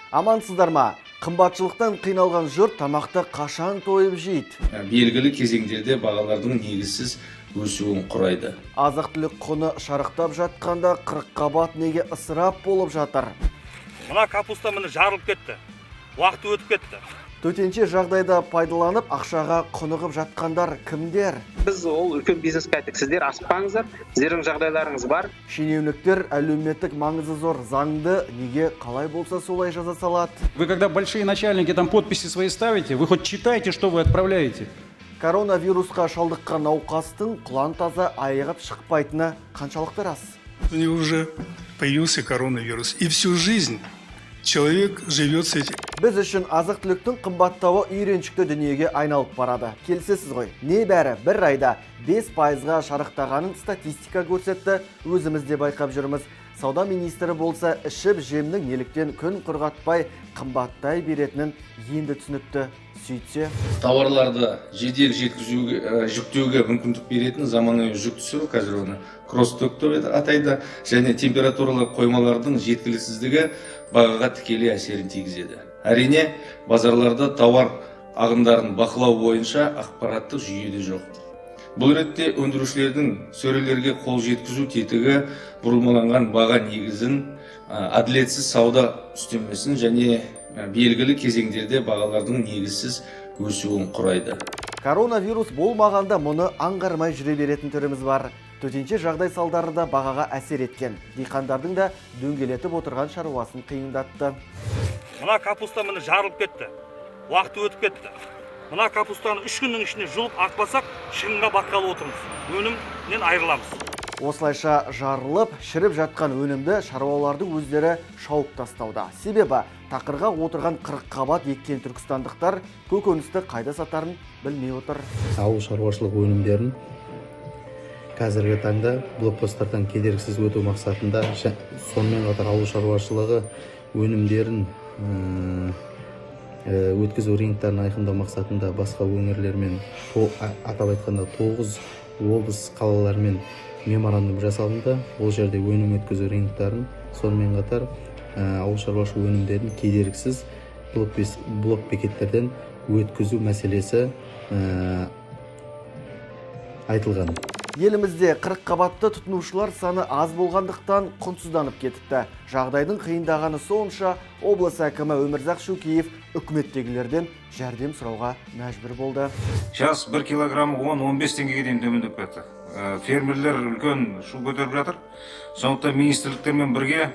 Амансыздар ма? Қымбатшылықтан қиналған жұрт тамақты қашан тойып жейді? Белгілі кезеңдерде бағалардың негізсіз өсуін құрайды. Азық-түлік құны шарықтап жатқанда 40 қабат неге ысырап болып жатыр? Мына капуста міне жарылып кетті. Уақыты өтіп кетті. Төтенше жағдайда пайдаланып, ақшаға құнығып жатқандар кімдер? Біз ол үлкен бизнеске айттық, сіздер аспаңыздар, сіздердің жағдайларыңыз бар. Шенеуніктер әлеуметтік маңызы зор заңды неге қалай болса солай жаза салады? Вы когда большие начальники там подписи свои ставите, вы хоть читайте, что вы отправляете. Коронавирусқа шалдыққан науқастың құлан таза айығып шықпайтыны қаншалықты рас? У него уже появился коронавирус, и всю жизнь человек живет с этим. Біз үшін азық-түліктің қымбаттауы үйреншікті дүниеге айналып барады. Келсесіз ғой, небәрі бір айда 5%-ға шарықтағанын статистика көрсетті, өзіміз де байқап жүрміз. Сауда министрі болса, ішіп жемнің неліктен күн құрғатпай қымбаттай беретінін енді түсініпті. Сөйтсе, Тауарларды жедел жеткізуге, жүктеуге мүмкіндік беретін заманауи жүк түсіру, қазір оны кросс-док деп атайды, және температуралы қоймалардың жеткіліксіздігі бағаға тікелей әсерін тигізеді. Әрине, базарларда тауар ағындарын бақылау бойынша ақпараттық жүйеде жоқ. Бұл ретте өндірушілердің сөрелерге қол жеткізу тетігі бұрмаланған баға негізін, әділетсіз сауда үстемесін және белгілі кезеңдерде бағалардың негізсіз өсуін құрайды. Коронавирус болмағанда мұны аңғармай жүре беретін түріміз бар. Төтенше жағдай салдары да бағаға әсер еткен. Диқандардың да дөңгелетіп отырған шаруасын қиындатты. Мына капуста міне жарылып кетті. Уақыты өтіп кетті. Мына капустаны 3 күннің ішінде жұлып ақпасақ, шығынға батқалы отырмыз. Өнімнен айырыламыз. Осылайша жарылып, шіріп жатқан өнімді шаруалардың өздері шауып тастауда. Себебі тақырға отырған 40 қабат еккен түркістандықтар көкөністі қайда сатарын білмей отыр. Ауыл шаруашылық өнімдерін қазіргі таңда блокпосттардан кедергісіз өту мақсатында, сонымен қатар ауыл шаруашылығы өнімдерін өткізу рыноктарын айқындау мақсатында басқа өңірлермен, атап айтқанда 9 облыс қалалармен меморандум жасалынды. Ол жерде өнім өткізу рыноктарын, сонымен қатар ауыл шаруашылық өнімдерін кедергісіз блок бекеттерден өткізу мәселесі айтылған. Елімізде 40 қабатты тұтынушылар саны аз болғандықтан құнсызданып кетіпті. Жағдайдың қиындағаны сонша облыс әкімі Өмірзақ Шөкеев үкіметтегілерден жәрдем сұрауға мәжбүр болды. Сейчас 1 килограмм 10-15 теңгеге дейін төмендеп кетті. Фермерлер үлкен шу көтеріп жатыр. Сондықтан министрліктермен бірге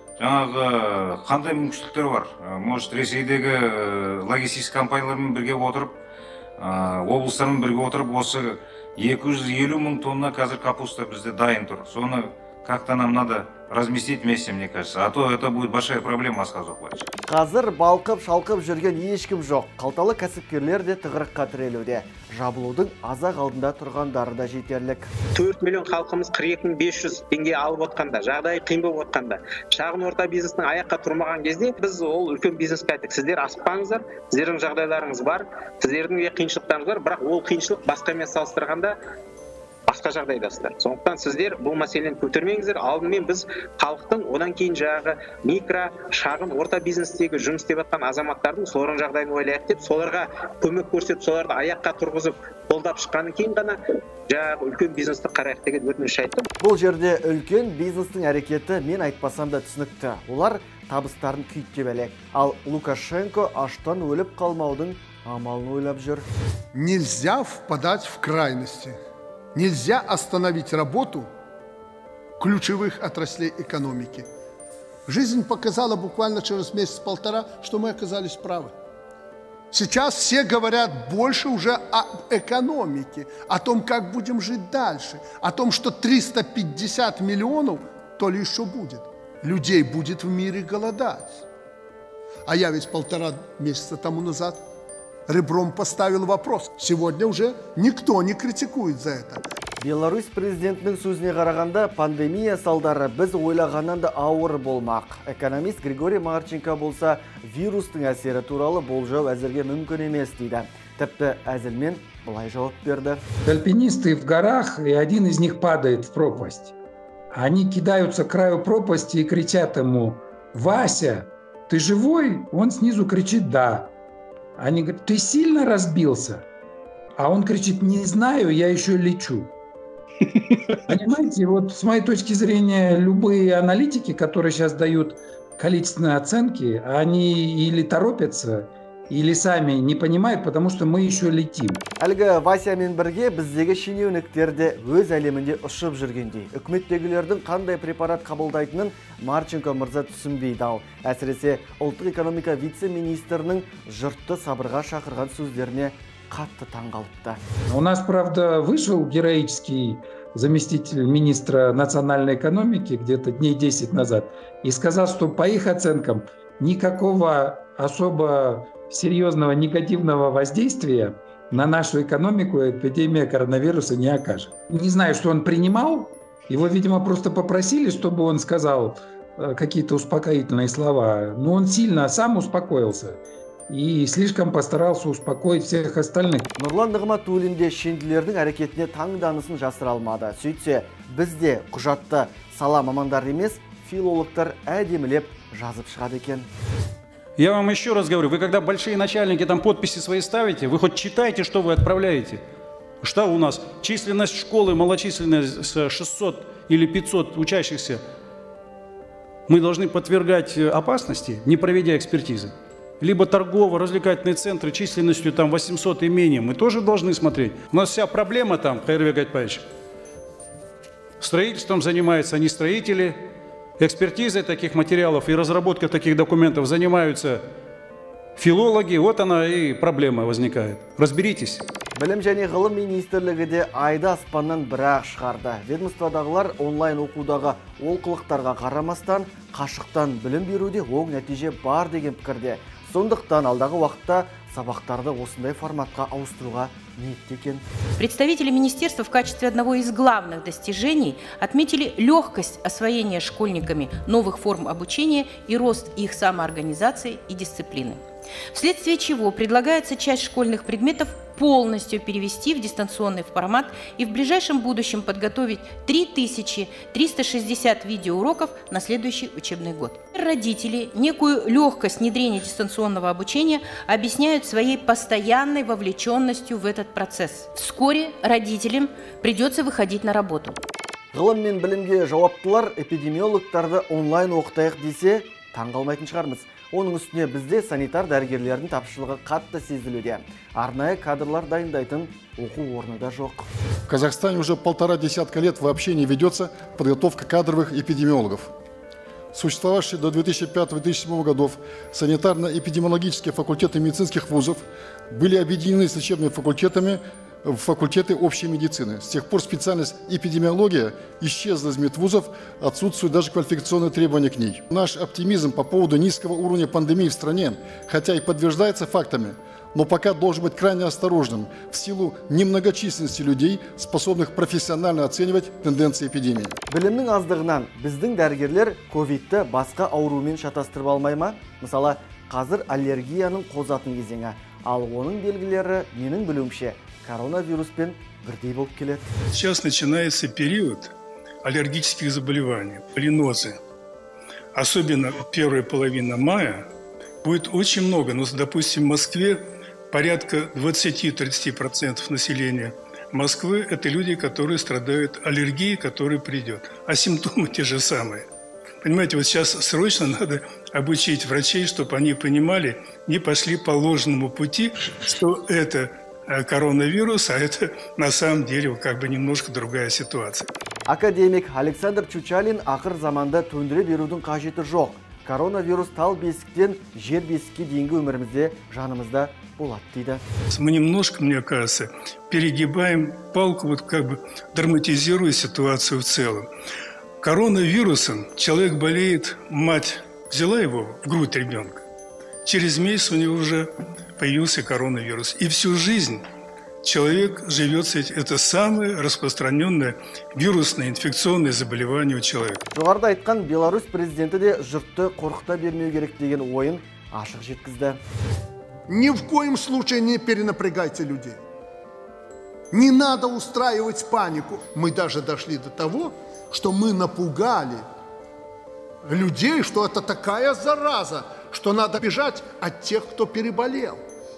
жаңағы қандай мүмкіншіліктер бар? Может, Ресейдегі логистика компаниялармен бірге отырып, облыстармен бірге отырып, осы 250 мың тонна қазір капуста бізде дайын тұр. Соны как-то нам надо разместить вместе, мне кажется. А то это будет большая проблема сказать. Қазір балқып-шалқып жүрген ешкім жоқ. Қалталы кәсіпкерлер де тығырыққа тірелуде. Жабылудың азақ алдында тұрғандары да жетерлік. 4 миллион халқымыз 42.500 теңге алып отқанда, жағдай қиын болып отқанда, шағын орта бизнестің аяққа тұрмаған кезде біз ол үлкен бизнеске айттық, сіздер аспаңыздар, сіздердің жағдайларыңыз бар, сіздердің де қиыншылықтарыңыз бар, бірақ ол қиыншылық басқамен салыстырғанда басқа жағдайдасыздар. Сондықтан сіздер бұл мәселені көтермеңіздер. Алдымен біз халықтың, одан кейін жағы микро, шағын, орта бизнестегі жұмыс істеп жатқан азаматтардың солардың жағдайын ойлайық деп, соларға көмек көрсетіп, соларды аяққа тұрғызып, қолдап шыққаннан кейін ғана жағы үлкен бизнесті қарайық деген өтініш айттым. Бұл жерде үлкен бизнестің әрекеті мен айтпасам да түсінікті. Олар табыстарын күйттеп әлек. Ал Лукашенко аштан өліп қалмаудың амалын ойлап жүр. Нельзя впадать в крайности. Нельзя остановить работу ключевых отраслей экономики. Жизнь показала буквально через месяц-полтора, что мы оказались правы. Сейчас все говорят больше уже о экономике, о том, как будем жить дальше, о том, что 350 миллионов то ли еще будет. Людей будет в мире голодать. А я ведь 1,5 месяца тому назад ребром поставил вопрос. Сегодня уже никто не критикует за это. Беларусь президентінің сөзіне қарағанда пандемия салдары біз ойлағаннан да ауыр болмақ. Экономист Григорий Марченко болса, вирустың әсері туралы болжау әзірге мүмкін емес дейді. Тіпті әзілмен былай жауап берді. Альпинисты в горах, и один из них падает в пропасть. Они кидаются к краю пропасти и кричат ему: «Вася, ты живой? Он снизу кричит «да». Они говорят, ты сильно разбился? А он кричит, не знаю, я еще лечу. Понимаете, вот с моей точки зрения, любые аналитики, которые сейчас дают количественные оценки, они или торопятся, или сами не понимают, потому что мы еще летим. Әлгі Васямен бірге біздегі шенеуніктерді өз әлемінде ұшып жүргендей. Үкіметтегілердің қандай препарат қабылдайтынын Марченко мырза түсінбейді ал. Әсіресе ұлттық экономика вице-министрінің жұртты сабырға шақырған сөздеріне қатты таңғалыпты. У нас, правда, вышел героический заместитель министра национальной экономики где-то дней 10 назад и сказал, что по их оценкам никакого особо серьезного негативного воздействия на нашу экономику эпидемия коронавируса не окажет. Не знаю, что он принимал. Его, видимо, просто попросили, чтобы он сказал какие-то успокоительные слова. Но он сильно сам успокоился и слишком постарался успокоить всех остальных. Нұрлан Нығматуллин де шенділердің әрекетіне таңданысын жасыра алмады. Сөйтсе, бізде құжатты сала мамандар емес, филологтар әдемілеп жазып шығады екен. Я вам еще раз говорю, вы когда большие начальники там подписи свои ставите, вы хоть читайте, что вы отправляете. Что у нас? Численность школы малочисленная с 600 или 500 учащихся. Мы должны подвергать опасности, не проведя экспертизы. Либо торгово-развлекательные центры численностью там 800 и менее. Мы тоже должны смотреть. У нас вся проблема там, Хайрбек Айтбаевич. Строительством занимаются не строители. Экспертизой таких материалов и разработкой таких документов занимаются филологи. Вот она и проблема возникает. Разберитесь. Білім және ғылым министрлігі де айда аспаннан бірақ шығарды. Ведомстводағылар онлайн оқудағы олқылықтарға қарамастан, қашықтан білім беруде оң нәтиже бар деген пікірде. Сондықтан алдағы уақытта сабақтарды осындай форматқа ауыстыруға ниетте екен. Представители министерства в качестве одного из главных достижений отметили легкость освоения школьниками новых форм обучения и рост их самоорганизации и дисциплины. Вследствие чего предлагается часть школьных предметов полностью перевести в дистанционный формат и в ближайшем будущем подготовить 3360 видеоуроков на следующий учебный год. Родители некую легкость внедрения дистанционного обучения объясняют своей постоянной вовлеченностью в этот процесс. Вскоре родителям придется выходить на работу. Ғылым мен білімге жауаптылар эпидемиологтарды онлайн оқытайық десе, таңғалмайтын шығармыз. Оның үстіне бізде санитар дәрігерлердің тапшылығы қатты сезілуде. Арнайы кадрлар дайындайтын оқу орны да жоқ. В Казахстане уже 1,5 десятка лет вообще не ведется подготовка кадровых эпидемиологов. Существовавшие до 2005-2007 годов санитарно-эпидемиологические факультеты медицинских вузов были объединены с лечебными факультетами в факультеты общей медицины. С тех пор специальность эпидемиология исчезла из медвузов, отсутствуют даже квалификационные требования к ней. Наш оптимизм по поводу низкого уровня пандемии в стране, хотя и подтверждается фактами, но пока должен быть крайне осторожным в силу немногочисленности людей, способных профессионально оценивать тенденции эпидемии. Білімнің аздығынан біздің дәрігерлер ковидті басқа аурумен шатастырып алмай ма? Мысалы, қазір аллергияның қозатын кезеңі, ал оның белгілері менің білуімше коронавируспен бірдей болып келеді. Сейчас начинается период аллергических заболеваний, полинозы. Особенно первая половина мая будет очень много. Но, допустим, в Москве порядка 20-30% населения Москвы – это люди, которые страдают аллергией, которая придет. А симптомы те же самые. Понимаете, вот сейчас срочно надо обучить врачей, чтобы они понимали, не пошли по ложному пути, что это коронавирус, а это на самом деле как бы немножко другая ситуация. Академик Александр Чучалин ақыр заманда төндіре берудің қажеті жоқ. Коронавирус тал бесіктен жер бесікке дейінгі өмірімізде жанымызда болады дейді. Мы немножко, мне кажется, перегибаем палку, вот как бы драматизируя ситуацию в целом. Коронавирусом человек болеет, мать взяла его в грудь ребенка. Через месяц у него уже появился коронавирус. И всю жизнь человек живет с этим. Это самое распространенное вирусное инфекционное заболевание у человека. Жоғарыда айтқан Беларусь президенті де жұртты қорқыта бермеу керек деген ойын ашық жеткізді. Ни в коем случае не перенапрягайте людей. Не надо устраивать панику. Мы даже дошли до того, что мы напугали людей, что это такая зараза, что надо бежать от тех, кто переболел.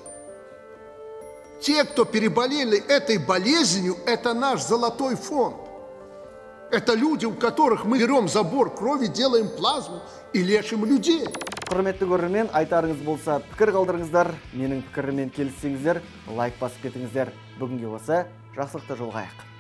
Те, кто переболели этой болезнью, это наш золотой фонд. Это люди, у которых мы берем забор крови, делаем плазму и лечим людей. Құрметті көрермен, айтарыңыз болса, пікір қалдырыңыздар, менің пікіріммен келіссеңіздер, лайк басып кетіңіздер. Бүгінге осы, жақсылықта жолығайық.